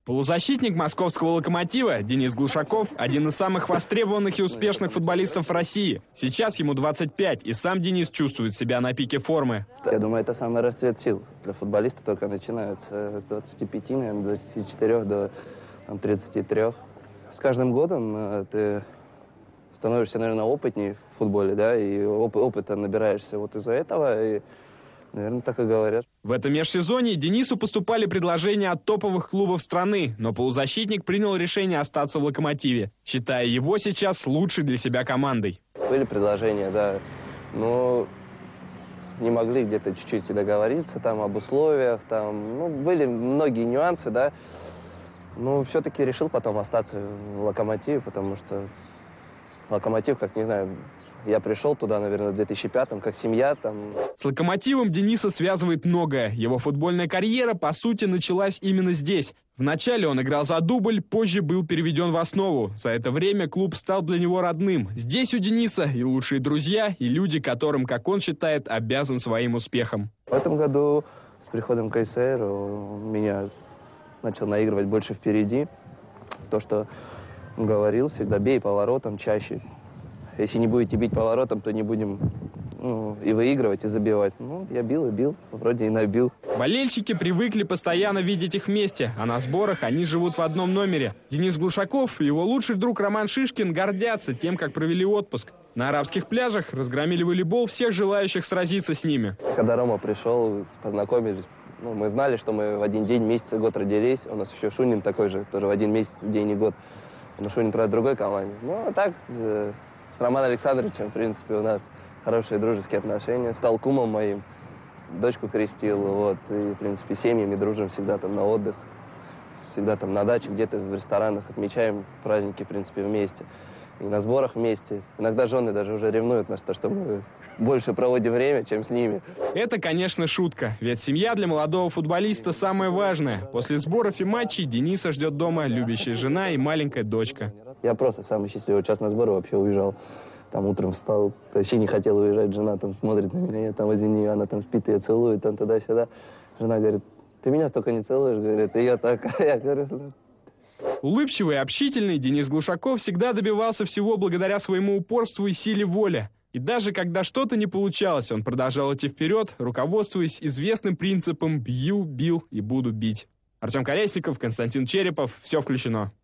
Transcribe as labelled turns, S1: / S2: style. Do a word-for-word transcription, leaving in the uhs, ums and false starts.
S1: Полузащитник московского «Локомотива» Денис Глушаков – один из самых востребованных и успешных футболистов в России. Сейчас ему двадцать пять, и сам Денис чувствует себя на пике формы.
S2: Я думаю, это самый расцвет сил для футболиста только начинается с двадцати пяти, наверное, двадцати четырёх до там, тридцати трёх. С каждым годом э, ты становишься, наверное, опытнее в футболе, да, и оп опыта набираешься вот из-за этого, и, наверное, так и говорят.
S1: В этом межсезонье Денису поступали предложения от топовых клубов страны, но полузащитник принял решение остаться в «Локомотиве», считая его сейчас лучшей для себя командой.
S2: Были предложения, да, но не могли где-то чуть-чуть и договориться там об условиях, там, ну, были многие нюансы, да, но все-таки решил потом остаться в «Локомотиве», потому что «Локомотив», как, не знаю, я пришел туда, наверное, в две тысячи пятом, как семья там.
S1: С «Локомотивом» Дениса связывает многое. Его футбольная карьера, по сути, началась именно здесь. Вначале он играл за дубль, позже был переведен в основу. За это время клуб стал для него родным. Здесь у Дениса и лучшие друзья, и люди, которым, как он считает, обязан своим успехом.
S2: В этом году с приходом к КСР меня начал наигрывать больше впереди. То, что он говорил, всегда бей поворотом чаще. Если не будете бить поворотом, то не будем ну, и выигрывать, и забивать. Ну, я бил и бил, вроде и набил.
S1: Болельщики привыкли постоянно видеть их вместе, а на сборах они живут в одном номере. Денис Глушаков и его лучший друг Роман Шишкин гордятся тем, как провели отпуск. На арабских пляжах разгромили волейбол всех желающих сразиться с ними.
S2: Когда Рома пришел, познакомились, ну, мы знали, что мы в один день, месяц и год родились. У нас еще Шунин такой же, тоже в один месяц, день и год. Но Шунин, правда, в другой команде. Ну, а так... С Романом Александровичем, в принципе, у нас хорошие дружеские отношения. Стал кумом моим, дочку крестил, вот. И, в принципе, семьями дружим всегда там на отдых, всегда там на даче, где-то в ресторанах отмечаем праздники, в принципе, вместе. И на сборах вместе. Иногда жены даже уже ревнуют нас, то, что мы больше проводим время, чем с ними.
S1: Это, конечно, шутка, ведь семья для молодого футболиста самое важное. После сборов и матчей Дениса ждет дома любящая жена и маленькая дочка.
S2: Я просто самый счастливый час на сборы вообще уезжал. Там утром встал, вообще не хотел уезжать, жена там смотрит на меня, я там возле нее, она там спит, ее целует, там туда-сюда. Жена говорит, ты меня столько не целуешь, говорит, и я так, я говорю...
S1: Улыбчивый и общительный Денис Глушаков всегда добивался всего благодаря своему упорству и силе воли. И даже когда что-то не получалось, он продолжал идти вперед, руководствуясь известным принципом «бью, бил и буду бить». Артем Колесников, Константин Черепов. Все включено.